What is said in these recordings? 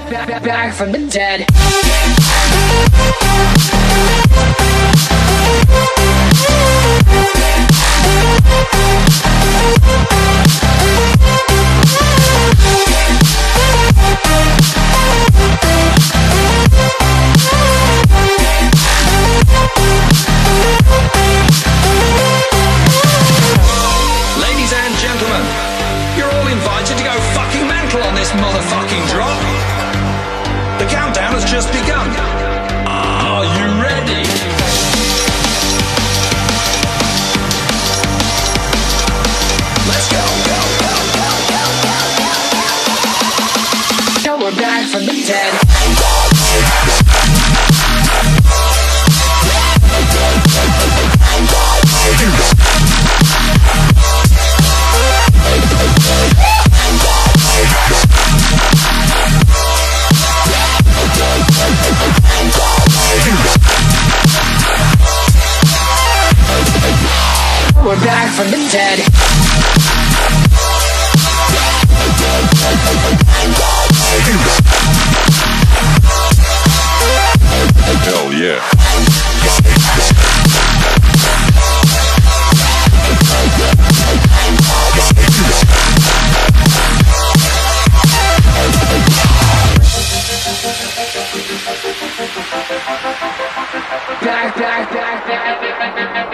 Back from the dead. Ladies and gentlemen, you're all invited to go fucking mental on this motherfucking drop. The countdown has just begun. Are you ready? Let's go, go, go, go, go, go. Now we're back from the dead. We're back from the dead. Hell yeah. Back.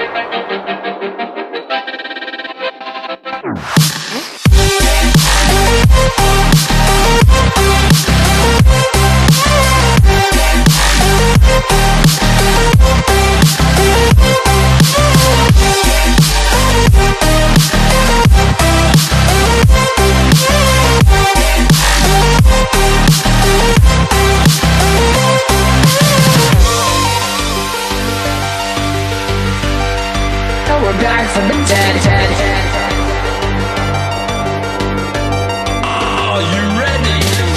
We're back from the dead. Are you ready?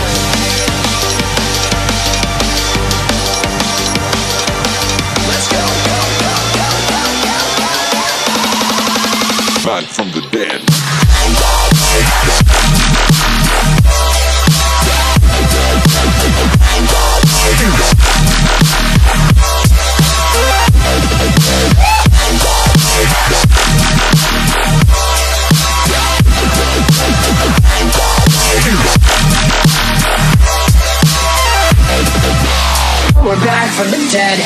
Let's go, go, go, go, go, go. Back from the dead. We're back from the dead.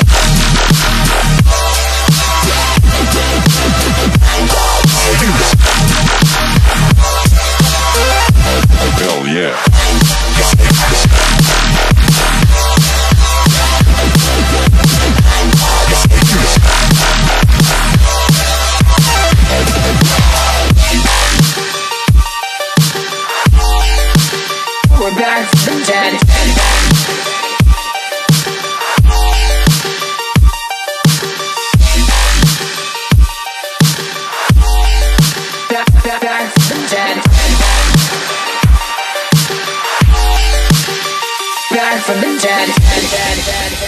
Hell yeah. We're back from the dead. Back from the dead. Back from the dead.